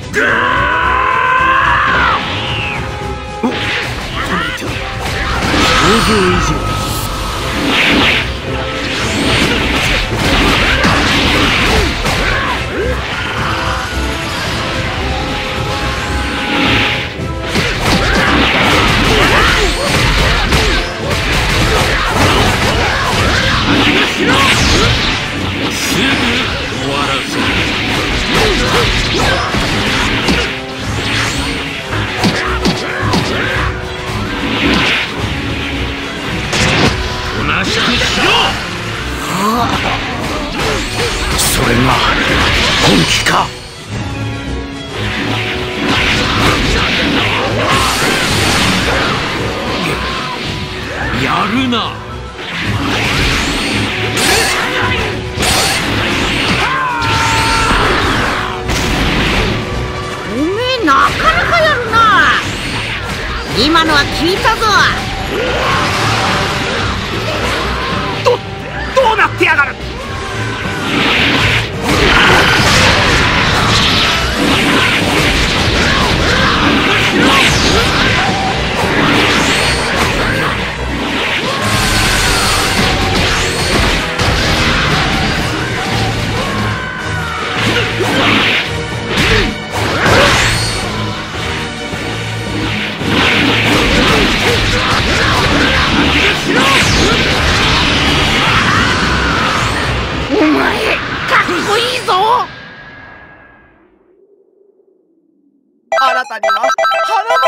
表情以上。それが本気か。やるな。 おめえなかなかやるな。今のは聞いたぞ。 どうなってやがる。 お前かっこいいぞ。 あなたには花